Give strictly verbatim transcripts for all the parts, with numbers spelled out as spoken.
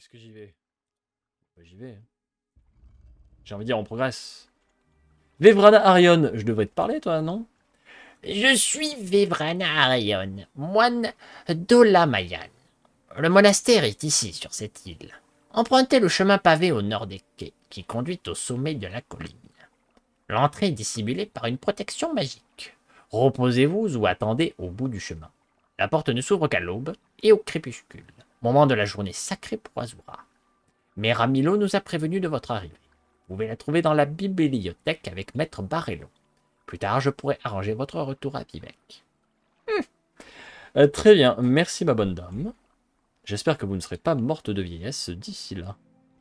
Est-ce que j'y vais? Bah, j'y vais. Hein. J'ai envie de dire, on progresse. Vevrana Arion, je devrais te parler, toi, non? Je suis Vevrana Arion, moine d'Olamayan. Le monastère est ici, sur cette île. Empruntez le chemin pavé au nord des quais, qui conduit au sommet de la colline. L'entrée est dissimulée par une protection magique. Reposez-vous ou attendez au bout du chemin. La porte ne s'ouvre qu'à l'aube et au crépuscule, moment de la journée sacrée pour Azura. Mais Ramilo nous a prévenus de votre arrivée. Vous pouvez la trouver dans la bibliothèque avec Maître Barello. Plus tard, je pourrai arranger votre retour à Vivec. Euh, très bien, merci ma bonne dame. J'espère que vous ne serez pas morte de vieillesse d'ici là.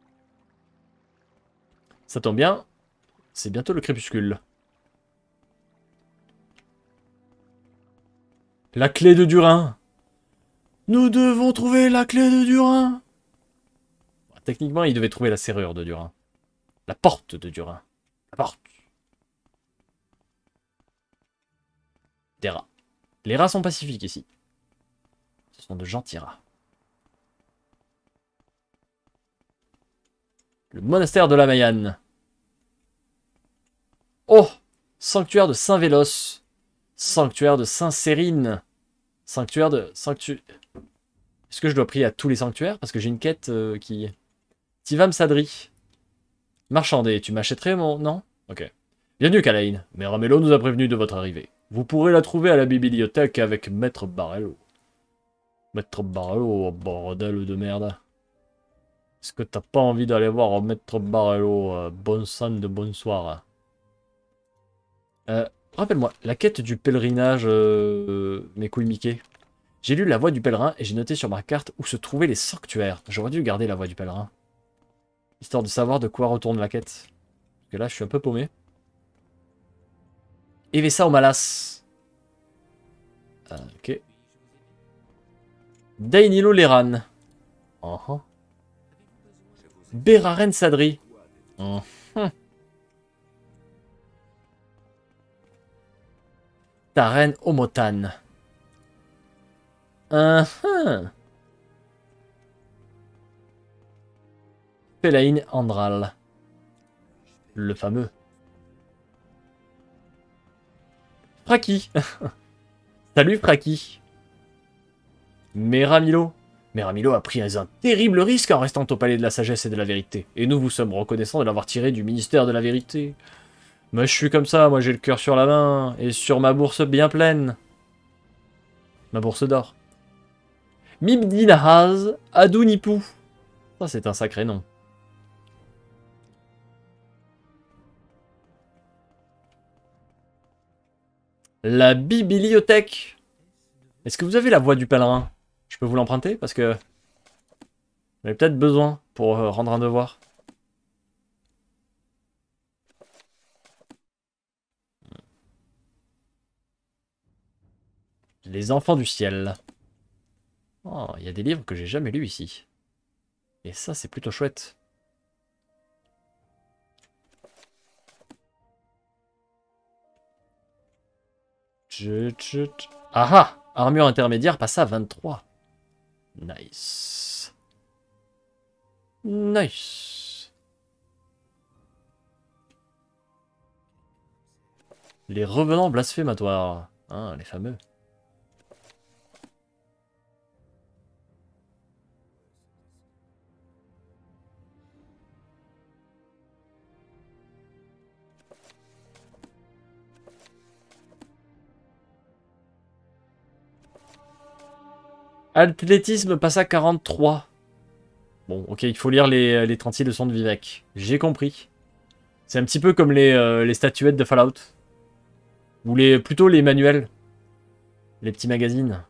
Ça tombe bien, c'est bientôt le crépuscule. La clé de Durin. Nous devons trouver la clé de Durin. Techniquement, il devait trouver la serrure de Durin. La porte de Durin. La porte. Des rats. Les rats sont pacifiques ici. Ce sont de gentils rats. Le monastère de la Mayenne. Oh! Sanctuaire de Saint-Vélos. Sanctuaire de Saint-Cérine. Sanctuaire de... Sanctu... Est-ce que je dois prier à tous les sanctuaires? Parce que j'ai une quête euh, qui... Tivam Sadri. Marchander, tu m'achèterais mon... Non? Ok. Bienvenue, Kalain. Méramelo nous a prévenu de votre arrivée. Vous pourrez la trouver à la bibliothèque avec Maître Barello. Maître Barello, oh, bordel de merde. Est-ce que t'as pas envie d'aller voir Maître Barello? euh, Bon sang de bonsoir. Euh, Rappelle-moi, la quête du pèlerinage, euh, mes couilles Mickey. J'ai lu la voie du pèlerin et j'ai noté sur ma carte où se trouvaient les sanctuaires. J'aurais dû garder la voie du pèlerin. Histoire de savoir de quoi retourne la quête. Parce que là, je suis un peu paumé. Evessa au Malas. Ah, ok. Dainilo Leran. Uh -huh. Beraren Sadri. Uh -huh. Taren Omotan. Uh -huh. Pelain Andral. Le fameux. Fraki. Salut Fraki. Méramilo. Méramilo a pris un terrible risque en restant au palais de la sagesse et de la vérité. Et nous vous sommes reconnaissants de l'avoir tiré du ministère de la vérité. Mais je suis comme ça, moi j'ai le cœur sur la main. Et sur ma bourse bien pleine. Ma bourse d'or. Mibdinahaz Adunipu. Ça c'est un sacré nom. La bibliothèque. Est-ce que vous avez la voie du pèlerin? Je peux vous l'emprunter parce que j'en ai peut-être besoin pour euh, rendre un devoir. Les enfants du ciel. Oh, il y a des livres que j'ai jamais lus ici. Et ça, c'est plutôt chouette. Ah ah! Armure intermédiaire passe à vingt-trois. Nice. Nice. Les revenants blasphématoires. Hein, les fameux. Athlétisme passe à quarante-trois. Bon, ok, il faut lire les, les trente-six leçons de Vivec. J'ai compris. C'est un petit peu comme les, euh, les statuettes de Fallout. Ou les, plutôt les manuels. Les petits magazines.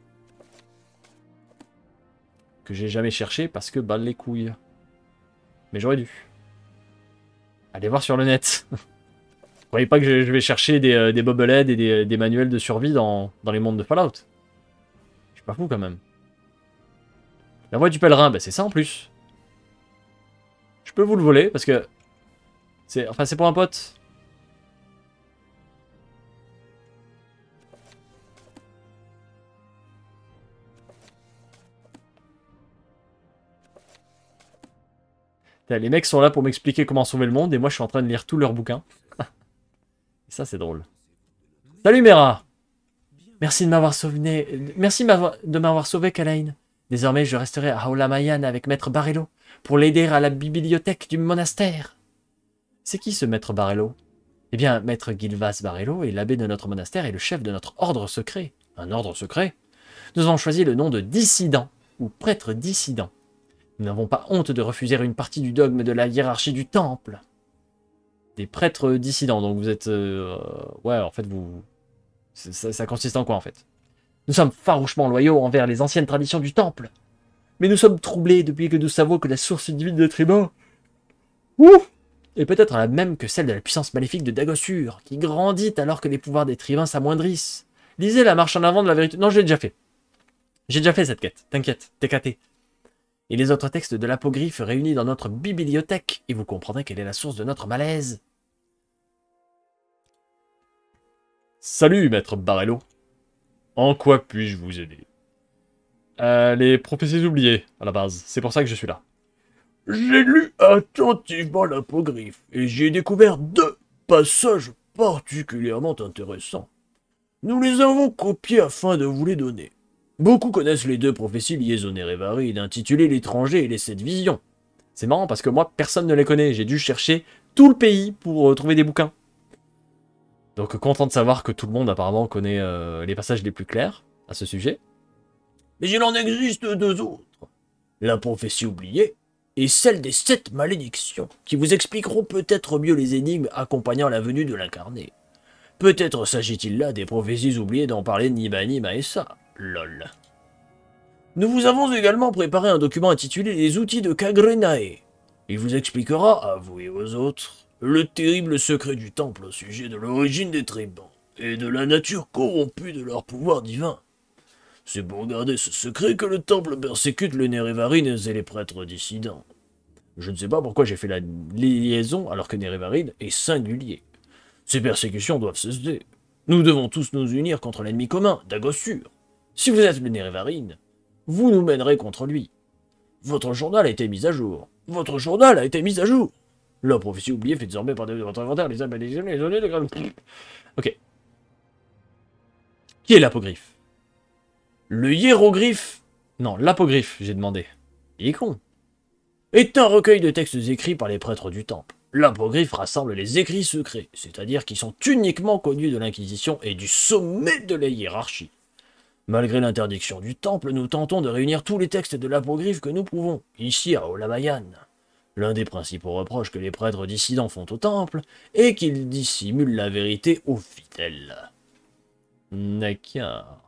Que j'ai jamais cherché parce que balle les couilles. Mais j'aurais dû. Allez voir sur le net. Vous croyez pas que je, je vais chercher des, euh, des bobbleheads et des, des manuels de survie dans, dans les mondes de Fallout? Je suis pas fou quand même. La voie du pèlerin, bah c'est ça en plus. Je peux vous le voler parce que... c'est, enfin, c'est pour un pote. Les mecs sont là pour m'expliquer comment sauver le monde et moi je suis en train de lire tous leurs bouquins. Et ça c'est drôle. Salut Mera! Merci de m'avoir sauvé. Merci de m'avoir sauvé, Kalain. Désormais je resterai à Aulamayan avec Maître Barello pour l'aider à la bibliothèque du monastère. C'est qui ce Maître Barello? Eh bien, Maître Gilvas Barello est l'abbé de notre monastère et le chef de notre ordre secret. Un ordre secret? Nous avons choisi le nom de dissident, ou prêtre dissident. Nous n'avons pas honte de refuser une partie du dogme de la hiérarchie du temple. Des prêtres dissidents, donc vous êtes... Euh, ouais, en fait, vous... Ça, ça consiste en quoi, en fait? Nous sommes farouchement loyaux envers les anciennes traditions du temple. Mais nous sommes troublés depuis que nous savons que la source divine de Tribord... Ouf! Et peut-être la même que celle de la puissance maléfique de Dagossur, qui grandit alors que les pouvoirs des tribuns s'amoindrissent. Lisez la marche en avant de la vérité. Non, je l'ai déjà fait. J'ai déjà fait cette quête, t'inquiète, T K T. Et les autres textes de l'apocryphe réunis dans notre bibliothèque, et vous comprendrez quelle est la source de notre malaise. Salut, maître Barello. En quoi puis-je vous aider? euh, Les prophéties oubliées, à la base. C'est pour ça que je suis là. J'ai lu attentivement l'apocryphe et j'ai découvert deux passages particulièrement intéressants. Nous les avons copiés afin de vous les donner. Beaucoup connaissent les deux prophéties liées au Nerevarine, intitulées L'étranger et les sept visions. C'est marrant parce que moi, personne ne les connaît. J'ai dû chercher tout le pays pour euh, trouver des bouquins. Donc content de savoir que tout le monde apparemment connaît euh, les passages les plus clairs à ce sujet. Mais il en existe deux autres. La prophétie oubliée et celle des sept malédictions, qui vous expliqueront peut-être mieux les énigmes accompagnant la venue de l'incarné. Peut-être s'agit-il là des prophéties oubliées dont parlait Nibani Maessa. Lol. Nous vous avons également préparé un document intitulé Les outils de Kagrenae. Il vous expliquera, à vous et aux autres, le terrible secret du temple au sujet de l'origine des tribans et de la nature corrompue de leur pouvoir divin. C'est pour garder ce secret que le temple persécute les Nerevarines et les prêtres dissidents. Je ne sais pas pourquoi j'ai fait la liaison alors que Nerevarine est singulier. Ces persécutions doivent cesser. Nous devons tous nous unir contre l'ennemi commun, Dagossur. Si vous êtes le Nerevarine, vous nous mènerez contre lui. Votre journal a été mis à jour. Votre journal a été mis à jour. La prophétie oubliée fait désormais par de votre inventaire les appels, les données, les données... Ok. Qui est l'apocryphe? Le hiéroglyphe... Non, l'apocryphe, j'ai demandé. Il est con. Est un recueil de textes écrits par les prêtres du temple. L'apocryphe rassemble les écrits secrets, c'est-à-dire qui sont uniquement connus de l'Inquisition et du sommet de la hiérarchie. Malgré l'interdiction du temple, nous tentons de réunir tous les textes de l'apocryphe que nous pouvons, ici à Aulamayan. L'un des principaux reproches que les prêtres dissidents font au temple est qu'ils dissimulent la vérité aux fidèles. D'accord.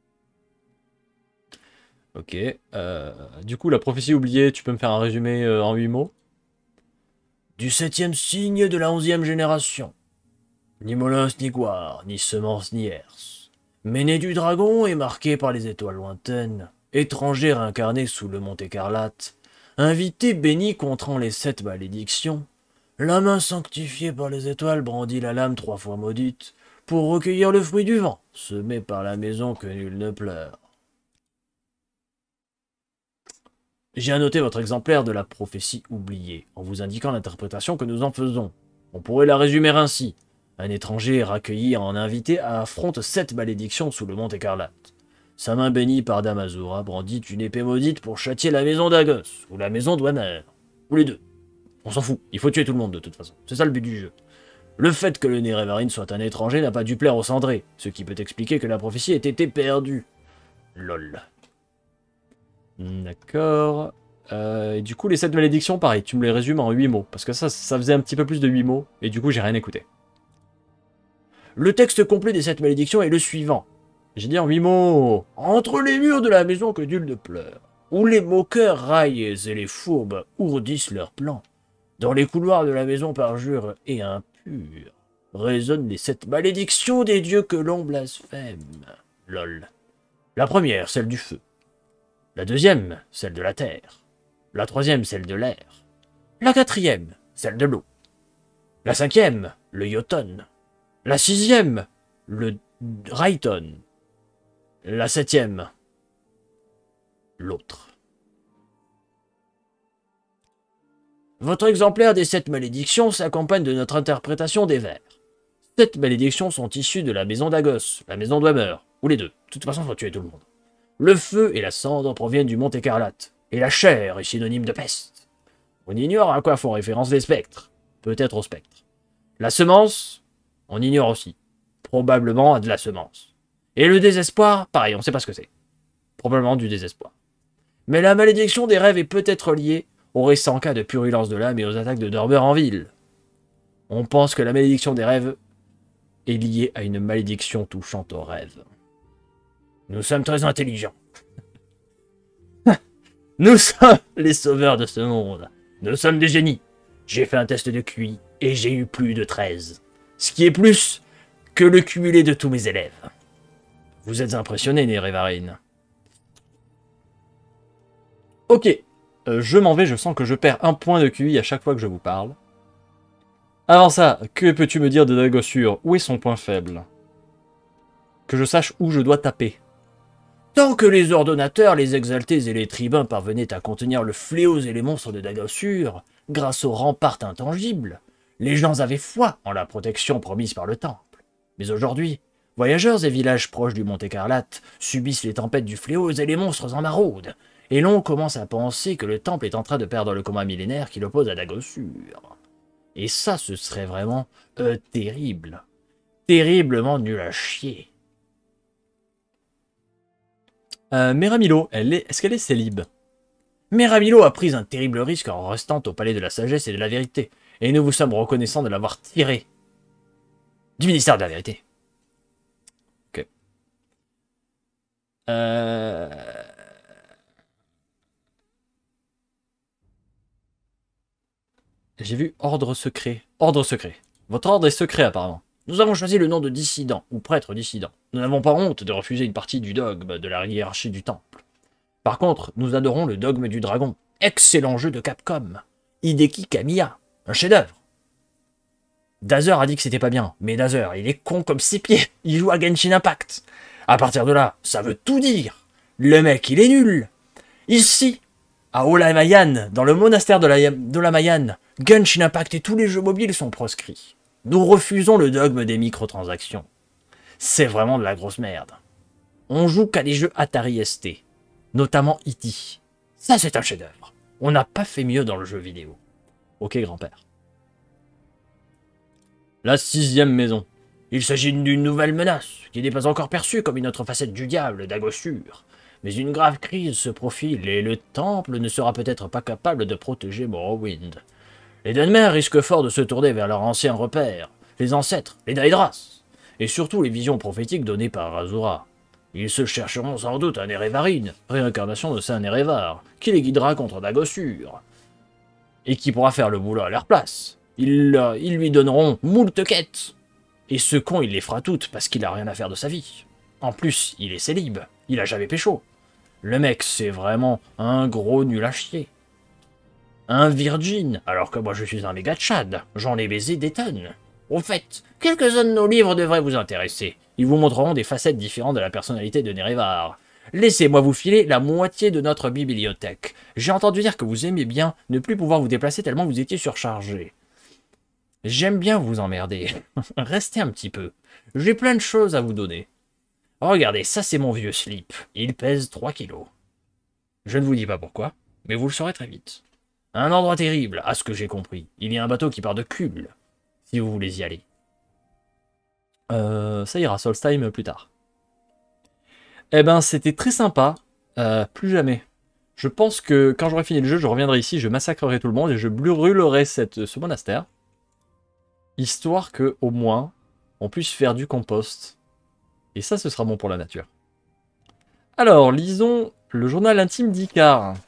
Ok. Euh, du coup, la prophétie oubliée, tu peux me faire un résumé euh, en huit mots? Du septième signe de la onzième génération. Ni Molos, ni Gwar, ni Semence, ni Herse. Mais né du dragon et marqué par les étoiles lointaines, étranger incarné sous le mont Écarlate, invité béni contrant les sept malédictions, la main sanctifiée par les étoiles brandit la lame trois fois maudite pour recueillir le fruit du vent, semé par la maison que nul ne pleure. J'ai annoté votre exemplaire de la prophétie oubliée, en vous indiquant l'interprétation que nous en faisons. On pourrait la résumer ainsi. Un étranger accueilli en invité affronte sept malédictions sous le mont Écarlate. Sa main bénie par Dame Azura brandit une épée maudite pour châtier la maison d'Agos, ou la maison d'Wanner. Ou les deux. On s'en fout, il faut tuer tout le monde de toute façon. C'est ça le but du jeu. Le fait que le Nerevarine soit un étranger n'a pas dû plaire aux cendrés, ce qui peut expliquer que la prophétie ait été perdue. Lol. D'accord. Euh, et du coup, les sept malédictions, pareil, tu me les résumes en huit mots. Parce que ça, ça faisait un petit peu plus de huit mots. Et du coup, j'ai rien écouté. Le texte complet des sept malédictions est le suivant. J'ai dit en huit mots. Entre les murs de la maison que nul ne pleure, où les moqueurs raillent et les fourbes ourdissent leurs plans, dans les couloirs de la maison parjure et impure, résonnent les sept malédictions des dieux que l'on blasphème. Lol. La première, celle du feu. La deuxième, celle de la terre. La troisième, celle de l'air. La quatrième, celle de l'eau. La cinquième, le yoton. La sixième, le raiton. La septième, l'autre. Votre exemplaire des sept malédictions s'accompagne de notre interprétation des vers. Sept malédictions sont issues de la maison d'Agos, la maison d'Hammer, ou les deux. De toute façon, il faut tuer tout le monde. Le feu et la cendre proviennent du mont Écarlate, et la chair est synonyme de peste. On ignore à quoi font référence les spectres. Peut-être aux spectres. La semence, on ignore aussi. Probablement à de la semence. Et le désespoir, pareil, on ne sait pas ce que c'est. Probablement du désespoir. Mais la malédiction des rêves est peut-être liée aux récents cas de purulence de l'âme et aux attaques de dormeurs en ville. On pense que la malédiction des rêves est liée à une malédiction touchant aux rêves. Nous sommes très intelligents. Nous sommes les sauveurs de ce monde. Nous sommes des génies. J'ai fait un test de Q I et j'ai eu plus de treize. Ce qui est plus que le cumulé de tous mes élèves. Vous êtes impressionné, Nerevarine. Ok, euh, je m'en vais, je sens que je perds un point de Q I à chaque fois que je vous parle. Avant ça, que peux-tu me dire de Dagossur? Où est son point faible? Que je sache où je dois taper. Tant que les ordonnateurs, les exaltés et les tribuns parvenaient à contenir le fléau et les monstres de Dagossur, grâce aux remparts intangibles, les gens avaient foi en la protection promise par le temple. Mais aujourd'hui, voyageurs et villages proches du Mont Écarlate subissent les tempêtes du fléau et les monstres en maraude, et l'on commence à penser que le temple est en train de perdre le combat millénaire qui l'oppose à Dagossur. Et ça, ce serait vraiment euh, terrible. Terriblement nul à chier. Euh, Méramilo, elle est... est-ce qu'elle est célib? Méramilo a pris un terrible risque en restant au palais de la sagesse et de la vérité, et nous vous sommes reconnaissants de l'avoir tiré du ministère de la vérité. Ok. Euh... J'ai vu ordre secret. Ordre secret. Votre ordre est secret apparemment. Nous avons choisi le nom de dissident, ou prêtre dissident. Nous n'avons pas honte de refuser une partie du dogme de la hiérarchie du temple. Par contre, nous adorons le dogme du dragon. Excellent jeu de Capcom. Hideki Kamiya. Un chef-d'œuvre. Dazer a dit que c'était pas bien, mais Dazer, il est con comme ses pieds. Il joue à Genshin Impact. À partir de là, ça veut tout dire. Le mec, il est nul. Ici, à Olamayan, dans le monastère de la, de la Mayan, Genshin Impact et tous les jeux mobiles sont proscrits. Nous refusons le dogme des microtransactions. C'est vraiment de la grosse merde. On joue qu'à des jeux Atari S T, notamment E T. Ça, c'est un chef-d'œuvre. On n'a pas fait mieux dans le jeu vidéo. Ok, grand-père. La sixième maison. Il s'agit d'une nouvelle menace, qui n'est pas encore perçue comme une autre facette du diable, Dagossur. Mais une grave crise se profile et le temple ne sera peut-être pas capable de protéger Morrowind. Les Dunmer risquent fort de se tourner vers leurs anciens repères, les ancêtres, les Daedras, et surtout les visions prophétiques données par Azura. Ils se chercheront sans doute un Nerevarine, réincarnation de Saint Nerevar, qui les guidera contre Dagossur, et qui pourra faire le boulot à leur place. Ils, euh, ils lui donneront moult quêtes, et ce con il les fera toutes parce qu'il a rien à faire de sa vie. En plus, il est célib, il a jamais pécho. Le mec, c'est vraiment un gros nul à chier. Un virgin, alors que moi je suis un méga tchad, j'en ai baisé des tonnes. Au fait, quelques-uns de nos livres devraient vous intéresser. Ils vous montreront des facettes différentes de la personnalité de Nerevar. Laissez-moi vous filer la moitié de notre bibliothèque. J'ai entendu dire que vous aimiez bien ne plus pouvoir vous déplacer tellement vous étiez surchargé. J'aime bien vous emmerder. Restez un petit peu. J'ai plein de choses à vous donner. Regardez, ça c'est mon vieux slip. Il pèse trois kilos. Je ne vous dis pas pourquoi, mais vous le saurez très vite. Un endroit terrible, à ce que j'ai compris. Il y a un bateau qui part de Kuhl, si vous voulez y aller. Euh, ça ira, Solstheim plus tard. Eh ben, c'était très sympa. Euh, plus jamais. Je pense que quand j'aurai fini le jeu, je reviendrai ici, je massacrerai tout le monde et je brûlerai cette, ce monastère. Histoire que, au moins, on puisse faire du compost. Et ça, ce sera bon pour la nature. Alors, lisons le journal intime d'Icar.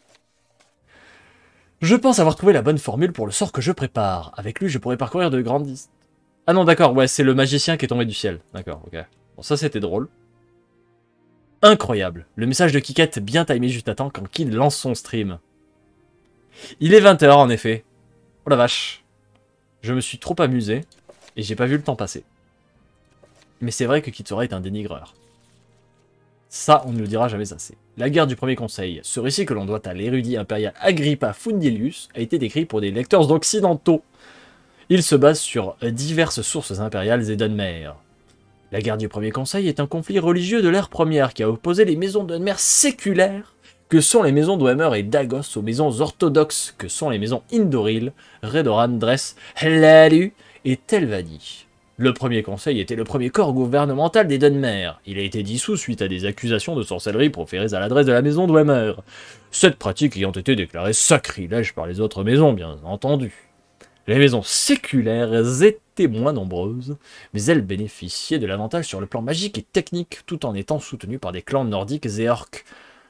Je pense avoir trouvé la bonne formule pour le sort que je prépare. Avec lui, je pourrais parcourir de grandes distances. Ah non, d'accord, ouais, c'est le magicien qui est tombé du ciel. D'accord, ok. Bon, ça, c'était drôle. Incroyable. Le message de Kikette bien timé juste à temps quand Kid lance son stream. Il est vingt heures, en effet. Oh la vache. Je me suis trop amusé, et j'ai pas vu le temps passer. Mais c'est vrai que Kitsura est un dénigreur. Ça, on ne le dira jamais assez. La guerre du Premier Conseil, ce récit que l'on doit à l'érudit impérial Agrippa Fundilius, a été décrit pour des lecteurs occidentaux. Il se base sur diverses sources impériales et d'Unmer. La guerre du Premier Conseil est un conflit religieux de l'ère première qui a opposé les maisons d'Unmer séculaires, que sont les maisons d'Ouemer et Dagos, aux maisons orthodoxes, que sont les maisons Indoril, Redoran, Dress, Hlalu et Telvanni. Le Premier Conseil était le premier corps gouvernemental des Dunmer. Il a été dissous suite à des accusations de sorcellerie proférées à l'adresse de la maison d'Ouemer. Cette pratique ayant été déclarée sacrilège par les autres maisons, bien entendu. Les maisons séculaires étaient moins nombreuses, mais elles bénéficiaient de l'avantage sur le plan magique et technique, tout en étant soutenues par des clans nordiques et orques,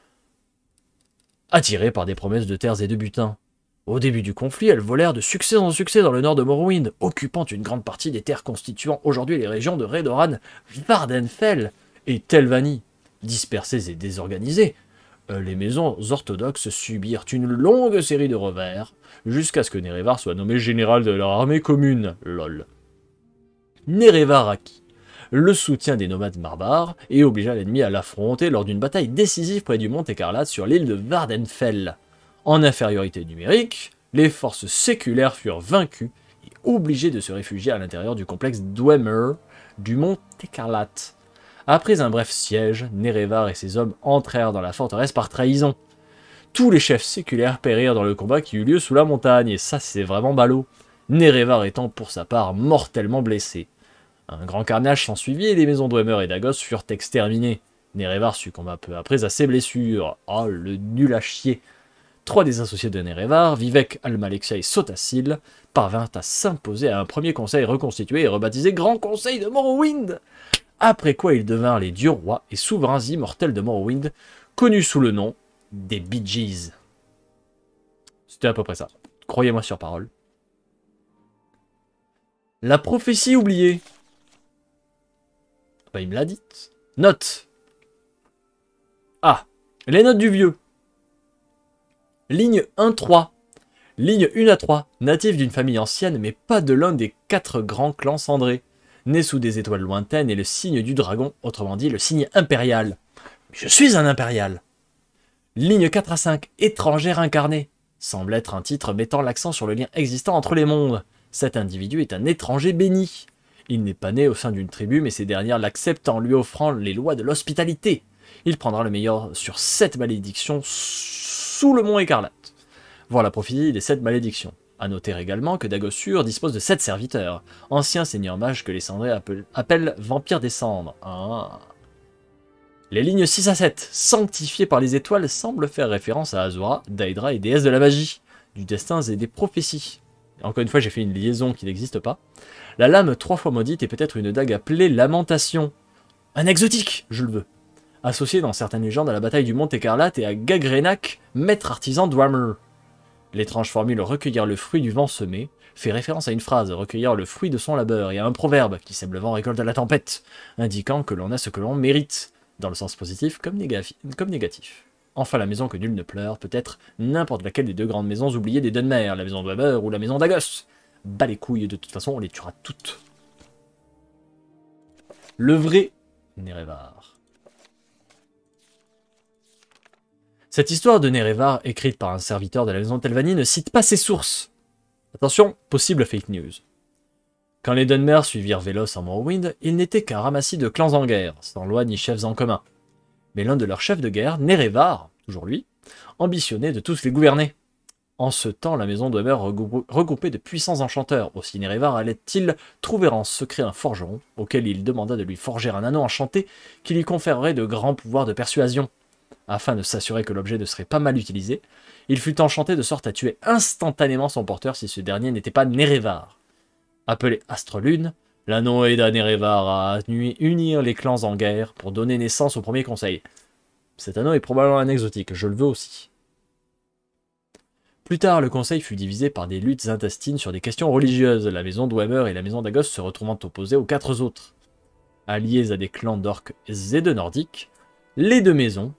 attirés par des promesses de terres et de butin. Au début du conflit, elles volèrent de succès en succès dans le nord de Morrowind, occupant une grande partie des terres constituant aujourd'hui les régions de Redoran, Vardenfell et Telvanni. Dispersées et désorganisées, les maisons orthodoxes subirent une longue série de revers, jusqu'à ce que Nerevar soit nommé général de leur armée commune, lol. Nerevar acquit le soutien des nomades barbares et obligea l'ennemi à l'affronter lors d'une bataille décisive près du mont Écarlate sur l'île de Vardenfell. En infériorité numérique, les forces séculaires furent vaincues et obligées de se réfugier à l'intérieur du complexe Dwemer du mont Écarlate. Après un bref siège, Nerevar et ses hommes entrèrent dans la forteresse par trahison. Tous les chefs séculaires périrent dans le combat qui eut lieu sous la montagne, et ça c'est vraiment ballot, Nerevar étant pour sa part mortellement blessé. Un grand carnage s'ensuivit et les maisons d'Ouemer et Dagos furent exterminées. Nerevar succomba peu après à ses blessures. Oh, le nul à chier. Trois des associés de Nerevar, Vivek, Almalexia et Sotasil, parvinrent à s'imposer à un premier conseil reconstitué et rebaptisé Grand Conseil de Morrowind. Après quoi ils devinrent les dieux rois et souverains immortels de Morrowind, connus sous le nom des Bee Gees. C'était à peu près ça. Croyez-moi sur parole. La prophétie oubliée. Bah, il me l'a dit. Note. Ah, les notes du vieux. Ligne un trois. Ligne un à trois, native d'une famille ancienne, mais pas de l'un des quatre grands clans cendrés. Né sous des étoiles lointaines et le signe du dragon, autrement dit le signe impérial. Je suis un impérial. Ligne quatre à cinq, étrangère incarnée. Semble être un titre mettant l'accent sur le lien existant entre les mondes. Cet individu est un étranger béni. Il n'est pas né au sein d'une tribu, mais ces dernières l'acceptent en lui offrant les lois de l'hospitalité. Il prendra le meilleur sur sept malédictions sous le mont Écarlate. Voir la prophétie des sept malédictions. A noter également que Dagosur dispose de sept serviteurs, anciens seigneurs mages que les cendrés appellent, appellent vampires des cendres. Ah. Les lignes six à sept, sanctifiées par les étoiles, semblent faire référence à Azura, Daedra et déesse de la magie, du destin et des prophéties. Encore une fois, j'ai fait une liaison qui n'existe pas. La lame trois fois maudite est peut-être une dague appelée Lamentation. Un exotique, je le veux. Associé dans certaines légendes à la bataille du Mont Écarlate et à Gagrenac, maître artisan Dwemer. L'étrange formule « recueillir le fruit du vent semé » fait référence à une phrase « recueillir le fruit de son labeur » et à un proverbe qui sème le vent récolte la tempête, indiquant que l'on a ce que l'on mérite, dans le sens positif comme, comme négatif. Enfin, la maison que nul ne pleure peut être n'importe laquelle des deux grandes maisons oubliées des Dunmer, la maison de Weber ou la maison d'Agos. Bas les couilles, de toute façon, on les tuera toutes. Le vrai Nerevar. Cette histoire de Nerevar, écrite par un serviteur de la maison de Telvanni, ne cite pas ses sources. Attention, possible fake news. Quand les Dunmer suivirent Velos en Morrowind, ils n'étaient qu'un ramassis de clans en guerre, sans loi ni chefs en commun. Mais l'un de leurs chefs de guerre, Nerevar, toujours lui, ambitionnait de tous les gouverner. En ce temps, la maison d'Ouemer regroupait de puissants enchanteurs. Aussi Nerevar allait-il trouver en secret un forgeron, auquel il demanda de lui forger un anneau enchanté qui lui conférerait de grands pouvoirs de persuasion. Afin de s'assurer que l'objet ne serait pas mal utilisé, il fut enchanté de sorte à tuer instantanément son porteur si ce dernier n'était pas Nerevar. Appelé Astrelune, l'anneau aida Nerevar à unir les clans en guerre pour donner naissance au premier conseil. Cet anneau est probablement un exotique, je le veux aussi. Plus tard, le conseil fut divisé par des luttes intestines sur des questions religieuses, la maison d'Ouemer et la maison d'Agos se retrouvant opposées aux quatre autres. Alliées à des clans d'orques et de nordiques, les deux maisons,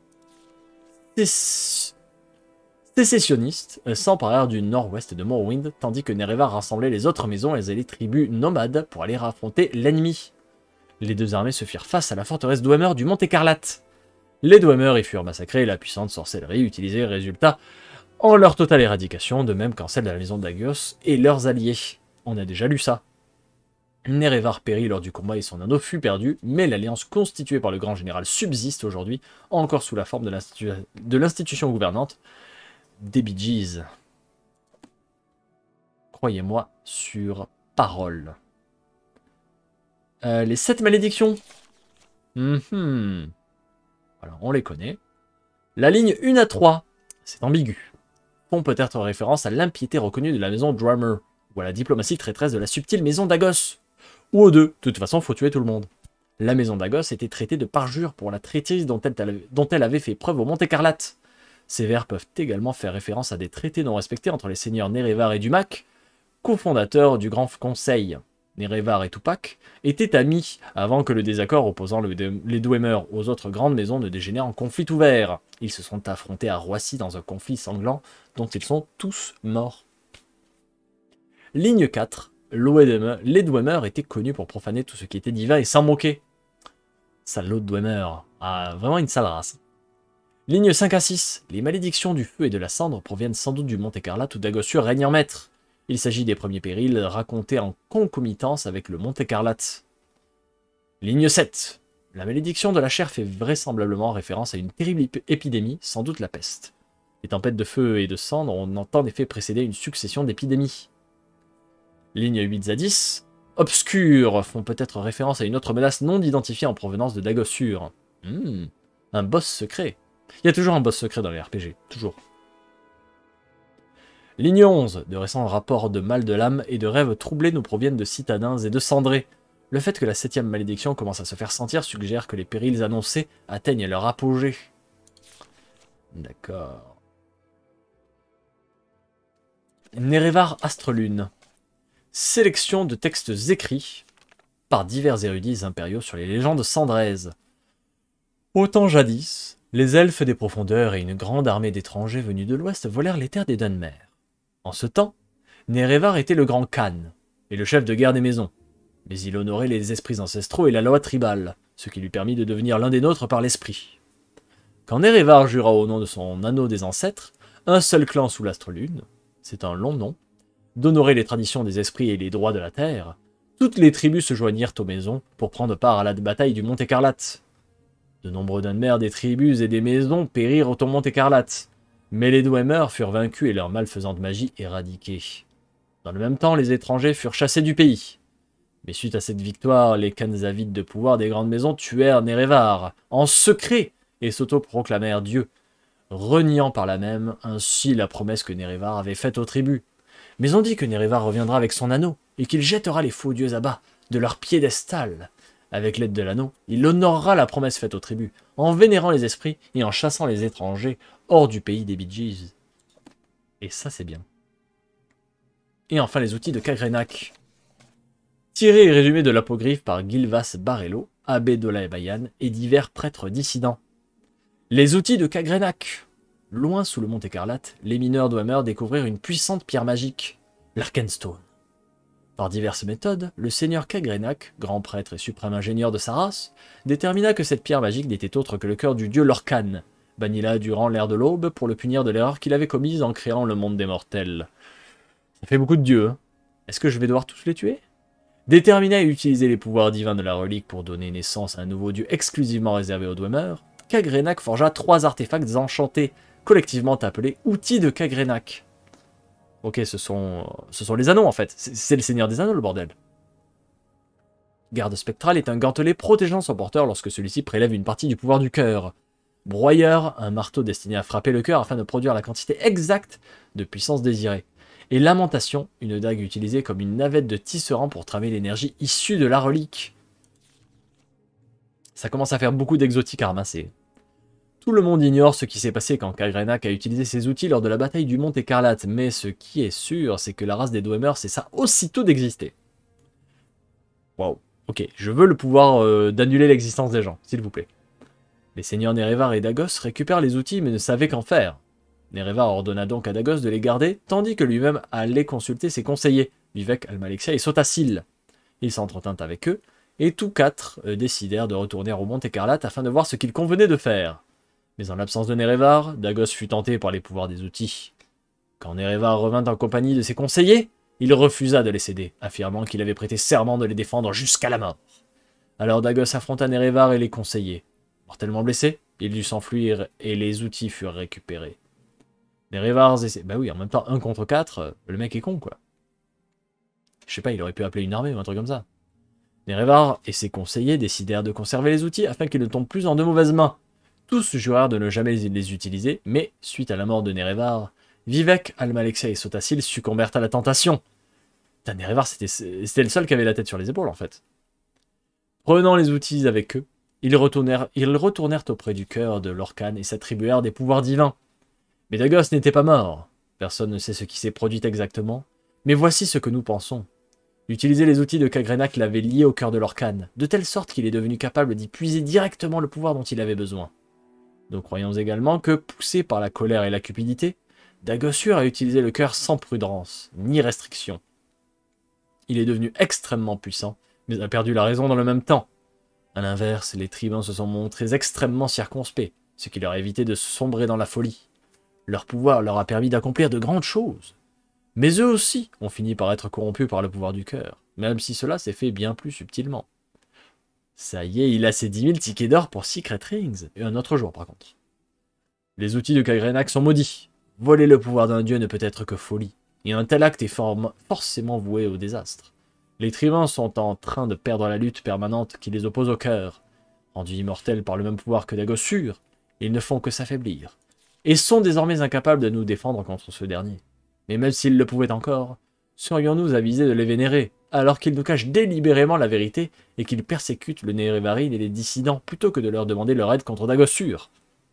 sécessionnistes, s'emparèrent du nord-ouest de Morrowind, tandis que Nerevar rassemblait les autres maisons et les tribus nomades pour aller affronter l'ennemi. Les deux armées se firent face à la forteresse d'Ouemer du Mont Écarlate. Les Dwemer y furent massacrés et la puissante sorcellerie utilisée, résultat en leur totale éradication, de même qu'en celle de la maison d'Agios et leurs alliés. On a déjà lu ça. Nerevar périt lors du combat et son anneau fut perdu, mais l'alliance constituée par le grand général subsiste aujourd'hui, encore sous la forme de l'institu- de l'institution gouvernante des Bee Gees. Croyez-moi sur parole. Euh, les sept malédictions. Mm-hmm. Voilà, on les connaît. La ligne un à trois, c'est ambigu, font peut-être référence à l'impiété reconnue de la maison Drummer, ou à la diplomatie traîtresse de la subtile maison d'Agos. Ou aux deux, de toute façon, faut tuer tout le monde. La maison d'Agos était traitée de parjure pour la traîtrise dont elle, dont elle avait fait preuve au Mont Écarlate. Ces vers peuvent également faire référence à des traités non respectés entre les seigneurs Nerevar et Dumac, cofondateurs du Grand Conseil. Nerevar et Tupac étaient amis avant que le désaccord opposant le, les Dwemer aux autres grandes maisons ne dégénère en conflit ouvert. Ils se sont affrontés à Roissy dans un conflit sanglant dont ils sont tous morts. Ligne quatre. Les Dwemer étaient connus pour profaner tout ce qui était divin et s'en moquer. Salaud de Dwemer. Ah, vraiment une sale race. Ligne cinq à six. Les malédictions du feu et de la cendre proviennent sans doute du Mont Écarlate où Dagossur règne en maître. Il s'agit des premiers périls racontés en concomitance avec le Mont Écarlate. Ligne sept. La malédiction de la chair fait vraisemblablement référence à une terrible épidémie, sans doute la peste. Les tempêtes de feu et de cendre ont en effet précédé une succession d'épidémies. Ligne huit à dix. Obscurs font peut-être référence à une autre menace non identifiée en provenance de Dagossur. Hmm, un boss secret. Il y a toujours un boss secret dans les R P G, toujours. Ligne onze. De récents rapports de mal de l'âme et de rêves troublés nous proviennent de citadins et de cendrés. Le fait que la septième malédiction commence à se faire sentir suggère que les périls annoncés atteignent leur apogée. D'accord. Nerevar Astrelune. Sélection de textes écrits par divers érudits impériaux sur les légendes cendraises. Autant jadis, les elfes des profondeurs et une grande armée d'étrangers venus de l'ouest volèrent les terres des Dunmer. En ce temps, Nerevar était le grand Khan et le chef de guerre des maisons, mais il honorait les esprits ancestraux et la loi tribale, ce qui lui permit de devenir l'un des nôtres par l'esprit. Quand Nerevar jura au nom de son anneau des ancêtres, un seul clan sous l'Astrelune, c'est un long nom, d'honorer les traditions des esprits et les droits de la terre, toutes les tribus se joignirent aux maisons pour prendre part à la bataille du Mont Écarlate. De nombreux Dunmer des tribus et des maisons périrent au Mont Écarlate, mais les Dwemer furent vaincus et leur malfaisante magie éradiquée. Dans le même temps, les étrangers furent chassés du pays. Mais suite à cette victoire, les Khans avides de pouvoir des grandes maisons tuèrent Nerevar, en secret, et s'auto-proclamèrent dieux, reniant par là même ainsi la promesse que Nerevar avait faite aux tribus. Mais on dit que Nerevar reviendra avec son anneau, et qu'il jettera les faux dieux à bas de leur piédestal. Avec l'aide de l'anneau, il honorera la promesse faite aux tribus, en vénérant les esprits et en chassant les étrangers hors du pays des Bee Gees. Et ça, c'est bien. Et enfin, les outils de Kagrenac. Tiré et résumé de l'apocryphe par Gilvas Barello, abbé d'Olaebayan et divers prêtres dissidents. Les outils de Kagrenac. Loin sous le Mont Écarlate, les mineurs Dwemer découvrirent une puissante pierre magique, l'Arkenstone. Par diverses méthodes, le seigneur Kagrenac, grand prêtre et suprême ingénieur de sa race, détermina que cette pierre magique n'était autre que le cœur du dieu Lorcan, banni là durant l'ère de l'aube pour le punir de l'erreur qu'il avait commise en créant le monde des mortels. Ça fait beaucoup de dieux, hein. Est-ce que je vais devoir tous les tuer? Déterminé à utiliser les pouvoirs divins de la relique pour donner naissance à un nouveau dieu exclusivement réservé aux Dwemer, Kagrenac forgea trois artefacts enchantés, collectivement appelés outils de Kagrenac. Ok, ce sont, ce sont les anneaux en fait. C'est le seigneur des anneaux le bordel. Garde spectrale est un gantelet protégeant son porteur lorsque celui-ci prélève une partie du pouvoir du cœur. Broyeur, un marteau destiné à frapper le cœur afin de produire la quantité exacte de puissance désirée. Et Lamentation, une dague utilisée comme une navette de tisserand pour tramer l'énergie issue de la relique. Ça commence à faire beaucoup d'exotiques à ramasser. Tout le monde ignore ce qui s'est passé quand Kagrenac a utilisé ses outils lors de la bataille du Mont Écarlate, mais ce qui est sûr, c'est que la race des Dwemer cessa aussitôt d'exister. Waouh, ok, je veux le pouvoir euh, d'annuler l'existence des gens, s'il vous plaît. Les seigneurs Nerevar et Dagos récupèrent les outils mais ne savaient qu'en faire. Nerevar ordonna donc à Dagos de les garder, tandis que lui-même allait consulter ses conseillers, Vivek, Almalexia et Sotasil. Il s'entretint avec eux, et tous quatre euh, décidèrent de retourner au Mont Écarlate afin de voir ce qu'il convenait de faire. Mais en l'absence de Nerevar, Dagos fut tenté par les pouvoirs des outils. Quand Nerevar revint en compagnie de ses conseillers, il refusa de les céder, affirmant qu'il avait prêté serment de les défendre jusqu'à la mort. Alors Dagos affronta Nerevar et les conseillers. Mortellement blessé, il dut s'enfuir et les outils furent récupérés. Nerevar essaie... Bah oui, en même temps, un contre quatre, le mec est con, quoi. Je sais pas, il aurait pu appeler une armée ou un truc comme ça. Nerevar et ses conseillers décidèrent de conserver les outils afin qu'ils ne tombent plus en de mauvaises mains. Tous jurèrent de ne jamais les utiliser, mais, suite à la mort de Nerevar, Vivek, Almalexia et Sotasil succombèrent à la tentation. Putain, Nerevar, c'était le seul qui avait la tête sur les épaules, en fait. Prenant les outils avec eux, ils retournèrent, ils retournèrent auprès du cœur de Lorkhan et s'attribuèrent des pouvoirs divins. Mais Dagos n'était pas mort. Personne ne sait ce qui s'est produit exactement, mais voici ce que nous pensons. Utiliser les outils de Kagrenac l'avait lié au cœur de Lorkhan, de telle sorte qu'il est devenu capable d'y puiser directement le pouvoir dont il avait besoin. Nous croyons également que, poussé par la colère et la cupidité, Dagosur a utilisé le cœur sans prudence, ni restriction. Il est devenu extrêmement puissant, mais a perdu la raison dans le même temps. A l'inverse, les tribuns se sont montrés extrêmement circonspects, ce qui leur a évité de sombrer dans la folie. Leur pouvoir leur a permis d'accomplir de grandes choses. Mais eux aussi ont fini par être corrompus par le pouvoir du cœur, même si cela s'est fait bien plus subtilement. Ça y est, il a ses dix mille tickets d'or pour Secret Rings, et un autre jour par contre. Les outils de Kagrenac sont maudits. Voler le pouvoir d'un dieu ne peut être que folie, et un tel acte est for forcément voué au désastre. Les tribuns sont en train de perdre la lutte permanente qui les oppose au cœur. Rendus immortels par le même pouvoir que Dagosur, ils ne font que s'affaiblir, et sont désormais incapables de nous défendre contre ce dernier. Mais même s'ils le pouvaient encore, serions-nous avisés de les vénérer, alors qu'ils nous cachent délibérément la vérité et qu'ils persécutent le Nerevarine et les dissidents plutôt que de leur demander leur aide contre Dagosur?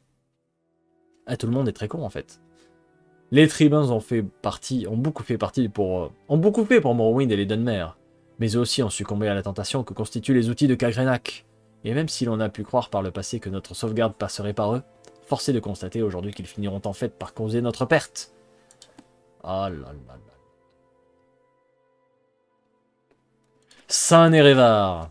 Ah, tout le monde est très con en fait. Les tribuns ont fait partie, ont beaucoup fait partie pour, ont beaucoup fait pour Morrowind et les Dunmer, mais eux aussi ont succombé à la tentation que constituent les outils de Kagrenac. Et même si l'on a pu croire par le passé que notre sauvegarde passerait par eux, force est de constater aujourd'hui qu'ils finiront en fait par causer notre perte. Ah là là là. Saint Nerevar.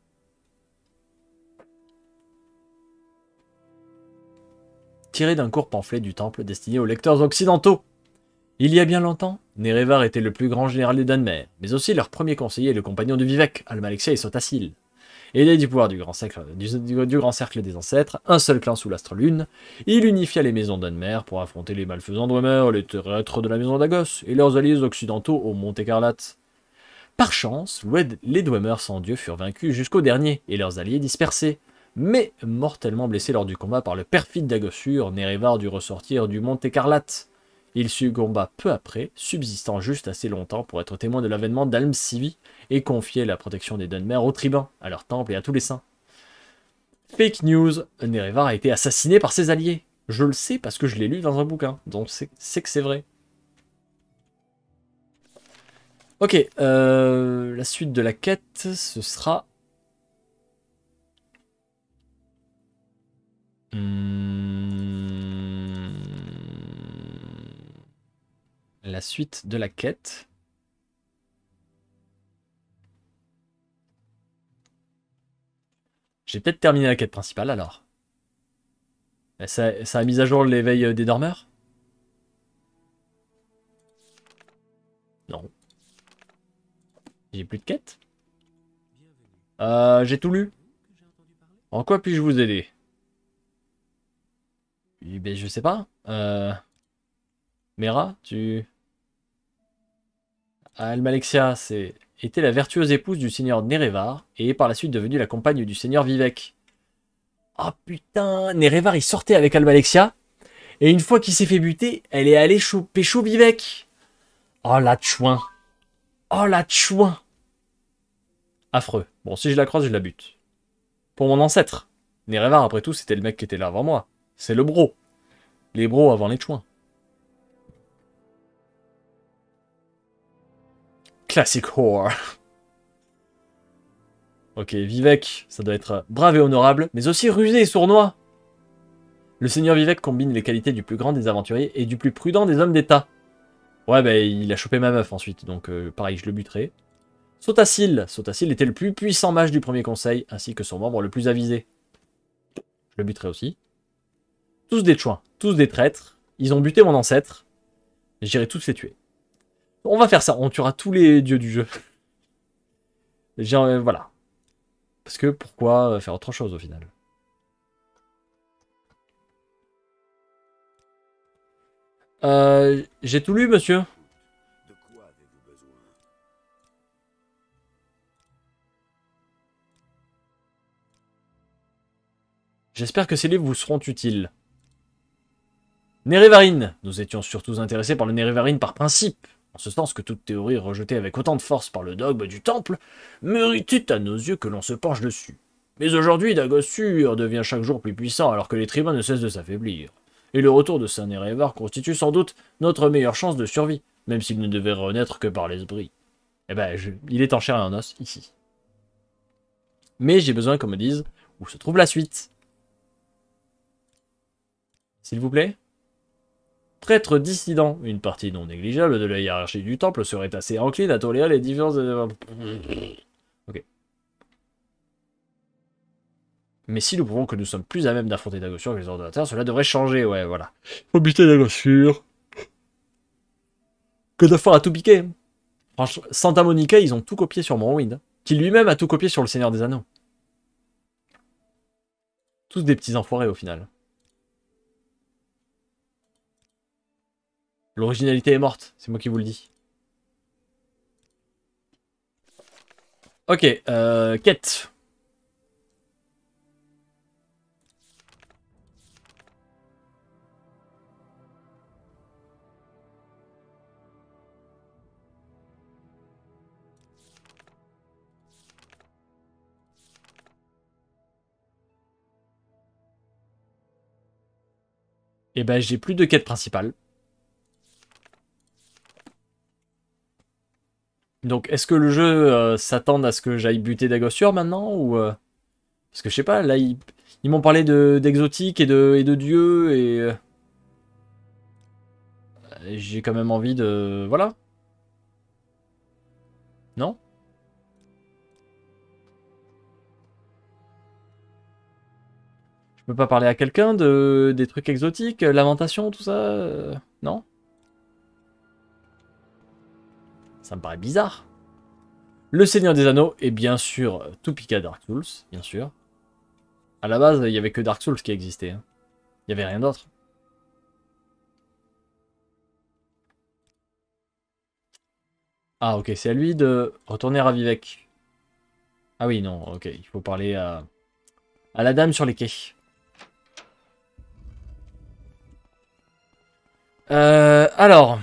Tiré d'un court pamphlet du temple destiné aux lecteurs occidentaux. Il y a bien longtemps, Nerevar était le plus grand général des Dunmer, mais aussi leur premier conseiller et le compagnon de Vivek, Almalexia et Sotasil. Aidé du pouvoir du grand, cercle, du, du, du grand cercle des ancêtres, un seul clan sous l'astre lune, il unifia les maisons Dunmer pour affronter les malfaisants Dwemer, les traîtres de la maison d'Agos et leurs alliés occidentaux au Mont Écarlate. Par chance, les Dwemer sans dieu furent vaincus jusqu'au dernier et leurs alliés dispersés, mais mortellement blessés lors du combat par le perfide Dagosur, Nerevar dut ressortir du Mont Écarlate. Il succomba peu après, subsistant juste assez longtemps pour être témoin de l'avènement d'Alm-Sivi et confier la protection des Dunmer aux tribuns, à leur temple et à tous les saints. Fake news, Nerevar a été assassiné par ses alliés. Je le sais parce que je l'ai lu dans un bouquin, donc c'est que c'est vrai. Ok, euh, la suite de la quête, ce sera... Hmm... La suite de la quête... J'ai peut-être terminé la quête principale alors. Ça, ça a mis à jour l'éveil des dormeurs? Non. J'ai plus de quête? Euh, j'ai tout lu. En quoi puis-je vous aider? Eh ben, je sais pas. Euh... Mera, tu... Almalexia, c'est... était la vertueuse épouse du seigneur Nerevar et est par la suite devenue la compagne du seigneur Vivek. Oh putain, Nerevar il sortait avec Almalexia et une fois qu'il s'est fait buter, elle est allée pécho Vivek. Oh la chouin. Oh la chouin. Affreux. Bon, si je la croise, je la bute. Pour mon ancêtre. Nerevar, après tout, c'était le mec qui était là avant moi. C'est le bro. Les bros avant les chouins. Classic whore. Ok, Vivek, ça doit être brave et honorable, mais aussi rusé et sournois. Le seigneur Vivek combine les qualités du plus grand des aventuriers et du plus prudent des hommes d'État. Ouais, bah il a chopé ma meuf ensuite, donc euh, pareil, je le buterai. Sotasil. Sotasil était le plus puissant mage du premier conseil, ainsi que son membre le plus avisé. Je le buterai aussi. Tous des chouins, tous des traîtres. Ils ont buté mon ancêtre. J'irai tous les tuer. On va faire ça, on tuera tous les dieux du jeu. Genre, voilà. Parce que pourquoi faire autre chose au final? Euh, j'ai tout lu, monsieur. De quoi avez-vous besoin? J'espère que ces livres vous seront utiles. Nerevarine. Nous étions surtout intéressés par le Nerevarine par principe, en ce sens que toute théorie rejetée avec autant de force par le dogme du temple méritait à nos yeux que l'on se penche dessus. Mais aujourd'hui, Dagossur devient chaque jour plus puissant alors que les tribuns ne cessent de s'affaiblir. Et le retour de Saint Nerevar constitue sans doute notre meilleure chance de survie, même s'il ne devait renaître que par l'esprit. Eh ben, je... il est en chair et en os, ici. Mais j'ai besoin qu'on me dise où se trouve la suite. S'il vous plaît. Prêtre dissident, une partie non négligeable de la hiérarchie du temple serait assez encline à tolérer les différences... Ok. Mais si nous prouvons que nous sommes plus à même d'affronter Dagossur que les ordinateurs, cela devrait changer, ouais, voilà. Faut buter Dagossur. Que de fois à tout piquer. Franchement, Santa Monica, ils ont tout copié sur Morrowind, qui lui-même a tout copié sur le Seigneur des Anneaux. Tous des petits enfoirés au final. L'originalité est morte, c'est moi qui vous le dis. Ok, euh, quête. Et ben j'ai plus de quête principale. Donc est-ce que le jeu euh, s'attend à ce que j'aille buter Dagossur maintenant ou euh... Parce que je sais pas, là ils, ils m'ont parlé de d'exotiques et de, et de dieux et... euh, J'ai quand même envie de... Voilà. Non? Je peux pas parler à quelqu'un de des trucs exotiques, lamentation, tout ça euh, non? Ça me paraît bizarre. Le Seigneur des Anneaux et bien sûr Tupika Dark Souls, bien sûr. À la base, il y avait que Dark Souls qui existait. Hein. Il y avait rien d'autre. Ah ok, c'est à lui de retourner à Vivec. Ah oui, non, ok, il faut parler à, à la dame sur les quais. Euh, alors,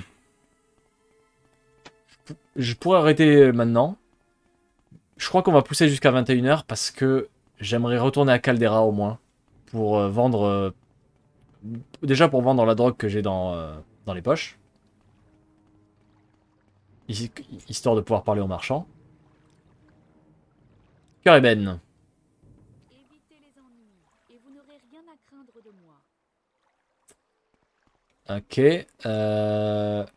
je pourrais arrêter maintenant. Je crois qu'on va pousser jusqu'à vingt et une heures parce que j'aimerais retourner à Caldera au moins. Pour euh, vendre... Euh, déjà pour vendre la drogue que j'ai dans, euh, dans les poches. Histoire de pouvoir parler aux marchands. Cœur ébène. Évitez les ennuis, et vous n'aurez rien à craindre de moi. Ok. Euh...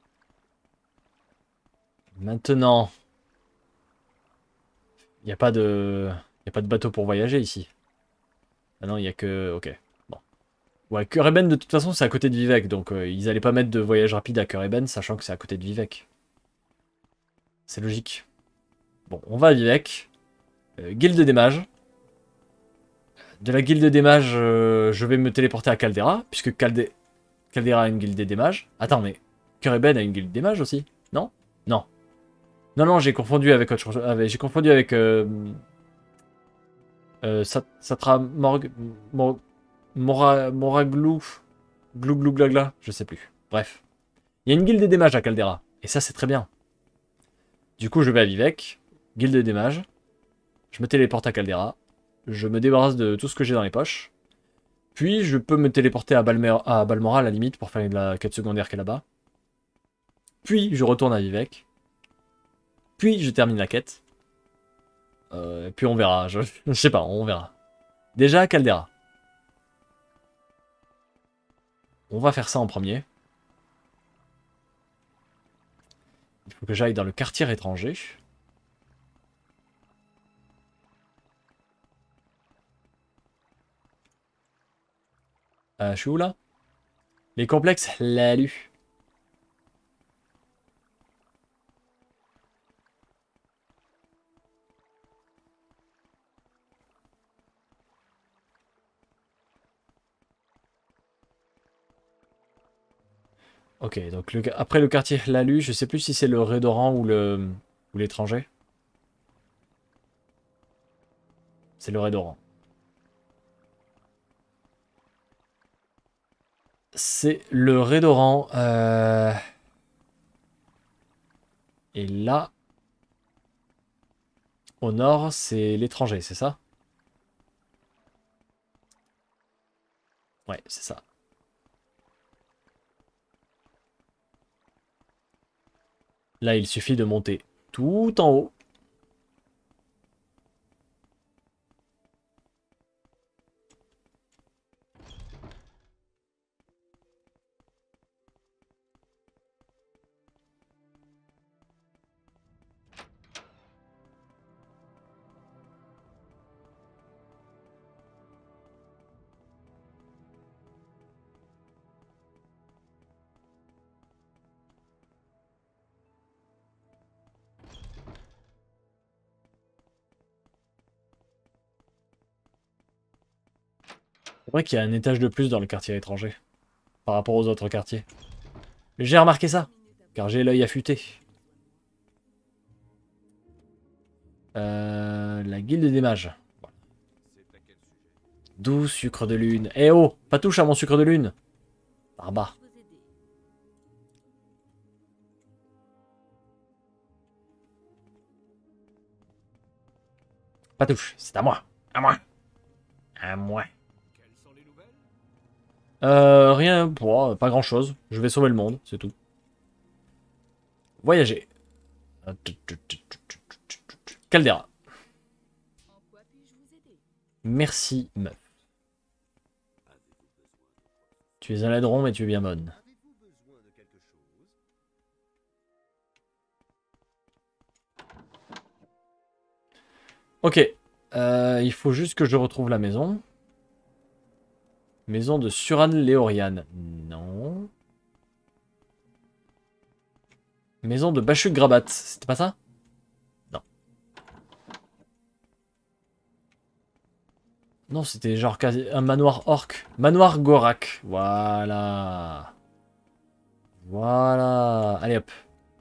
Maintenant. Il n'y a pas de... Il a pas de bateau pour voyager ici. Ah non, il n'y a que... Ok. Bon. Ouais, Cœur ébène, de toute façon, c'est à côté de Vivec. Donc, euh, ils allaient pas mettre de voyage rapide à Cœur ébène, sachant que c'est à côté de Vivec. C'est logique. Bon, on va à Vivec. Euh, guilde des mages. De la guilde des mages, euh, je vais me téléporter à Caldera, puisque Calde... Caldera a une guilde des mages. Attends, mais Cœur ébène a une guilde des mages aussi? Non? Non. Non, non, j'ai confondu avec autre chose. J'ai confondu avec... Euh, euh, Sat Satra Morg... Mor... Mora... Moraglou... Glou glou glagla, je sais plus. Bref. Il y a une guilde des mages à Caldera. Et ça, c'est très bien. Du coup, je vais à Vivec. Guilde des mages. Je me téléporte à Caldera. Je me débarrasse de tout ce que j'ai dans les poches. Puis, je peux me téléporter à, Balmer... à Balmora, à la limite, pour faire de la quête secondaire qui est là-bas. Puis, je retourne à Vivec. Puis, je termine la quête. Euh, puis, on verra. Je... je sais pas, on verra. Déjà, Caldera. On va faire ça en premier. Il faut que j'aille dans le quartier étranger. Euh, je suis où là? Les complexes, l'a lu. Ok, donc le, après le quartier Lalu, je sais plus si c'est le Redorant ou le ou l'étranger. C'est le Redorant. C'est le Redorant. Euh... Et là, au nord, c'est l'étranger, c'est ça? Ouais, c'est ça. Là, il suffit de monter tout en haut. C'est vrai qu'il y a un étage de plus dans le quartier étranger par rapport aux autres quartiers. J'ai remarqué ça, car j'ai l'œil affûté. Euh, la guilde des mages. Doux sucre de lune. Eh oh, pas touche à mon sucre de lune. Barbare. Pas touche, c'est à moi. À moi. À moi. Euh, rien, bon, pas grand chose. Je vais sauver le monde, c'est tout. Voyager. Caldera. En quoi puis-je vous aider? Merci, meuf. Tu es un ladron, mais tu es bien bonne. Avez-vous besoin de quelque chose? Ok. Euh, il faut juste que je retrouve la maison. Maison de Suran Léoriane. Non. Maison de Bachuk Grabat. C'était pas ça? Non. Non, c'était genre quasi un manoir orc. Manoir Gorak. Voilà. Voilà. Allez hop.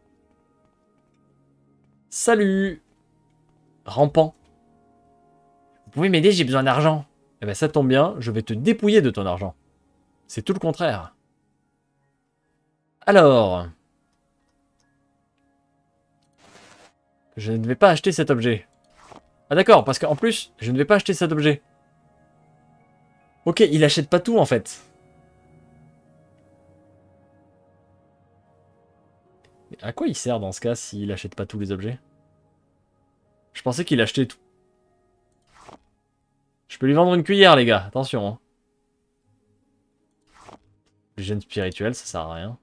Salut. Rampant. Vous pouvez m'aider, j'ai besoin d'argent. Eh ben ça tombe bien, je vais te dépouiller de ton argent. C'est tout le contraire. Alors... Je ne vais pas acheter cet objet. Ah d'accord, parce qu'en plus, je ne vais pas acheter cet objet. Ok, il achète pas tout en fait. Mais à quoi il sert dans ce cas s'il achète pas tous les objets? Je pensais qu'il achetait tout. Je peux lui vendre une cuillère les gars, attention. Hein. Le gène spirituel, ça sert à rien.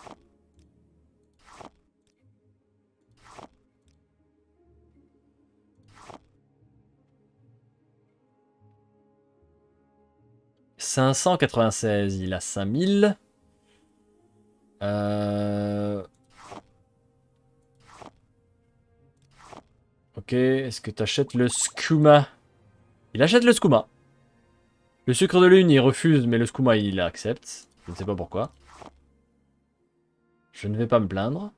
cinq cent quatre-vingt-seize, il a cinq mille. Euh... Ok, est-ce que tu achètes le skouma? Il achète le skouma. Le sucre de lune, il refuse, mais le skouma, il accepte. Je ne sais pas pourquoi. Je ne vais pas me plaindre.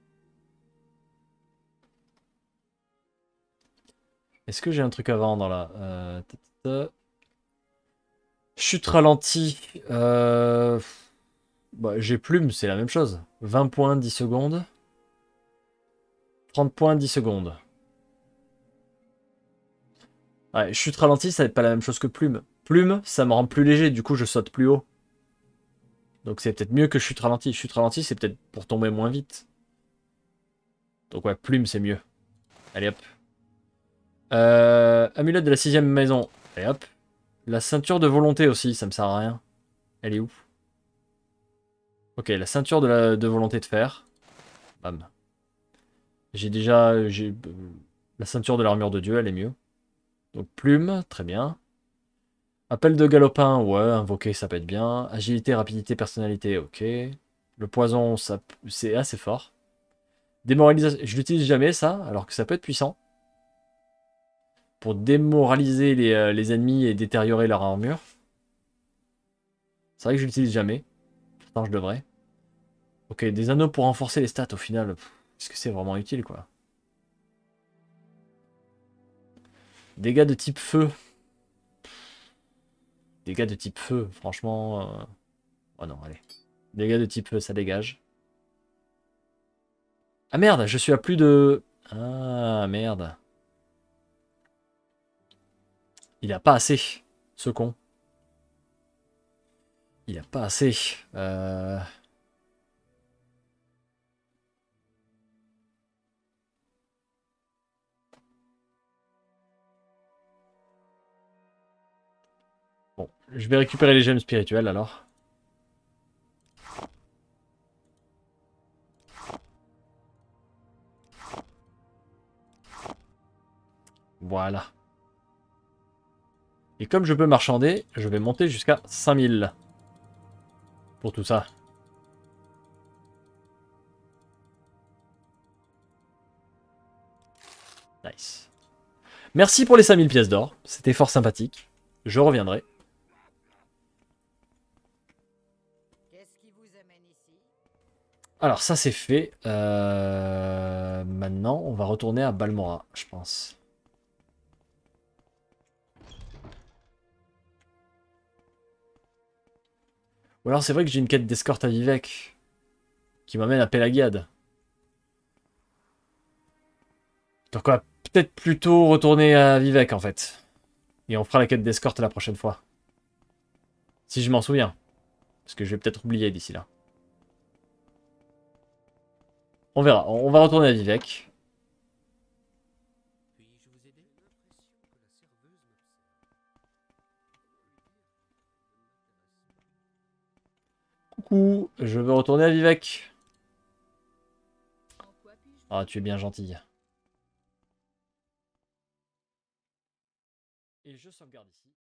Est-ce que j'ai un truc à vendre là? euh... tata. Chute ralentie. Euh... Bah, j'ai plume, c'est la même chose. vingt points, dix secondes. trente points, dix secondes. Ouais, chute ralentie, ça va être pas la même chose que plume. Plume, ça me rend plus léger, du coup je saute plus haut. Donc c'est peut-être mieux que chute ralentie. Chute ralentie, c'est peut-être pour tomber moins vite. Donc ouais, plume, c'est mieux. Allez hop. Euh, amulette de la sixième maison. Allez hop. La ceinture de volonté aussi, ça me sert à rien. Elle est où? Ok, la ceinture de, la, de volonté de fer. Bam. J'ai déjà... j'ai La ceinture de l'armure de Dieu, elle est mieux. Donc plume, très bien. Appel de galopin, ouais, invoquer, ça peut être bien. Agilité, rapidité, personnalité, ok. Le poison, ça, c'est assez fort. Démoralisation, je l'utilise jamais ça, alors que ça peut être puissant. Pour démoraliser les, euh, les ennemis et détériorer leur armure. C'est vrai que je l'utilise jamais. Pourtant, je devrais. Ok, des anneaux pour renforcer les stats au final. Est-ce que c'est vraiment utile, quoi? Dégâts de type feu. Dégâts de type feu, franchement... euh, oh non, allez. Dégâts de type feu, ça dégage. Ah merde, je suis à plus de... Ah merde. Il a pas assez, ce con. Il a pas assez. Euh... Bon, je vais récupérer les gemmes spirituelles alors. Voilà. Et comme je peux marchander, je vais monter jusqu'à cinq mille. Pour tout ça. Nice. Merci pour les cinq mille pièces d'or. C'était fort sympathique. Je reviendrai. Alors ça c'est fait. Euh... Maintenant on va retourner à Balmora, je pense. Ou alors c'est vrai que j'ai une quête d'escorte à Vivec. Qui m'amène à Pélagiade. Donc on va peut-être plutôt retourner à Vivec en fait. Et on fera la quête d'escorte la prochaine fois. Si je m'en souviens. Parce que je vais peut-être oublier d'ici là. On verra. On va retourner à Vivec. Coucou, je veux retourner à Vivec. Ah, tu es bien gentille. Et je sauvegarde ici.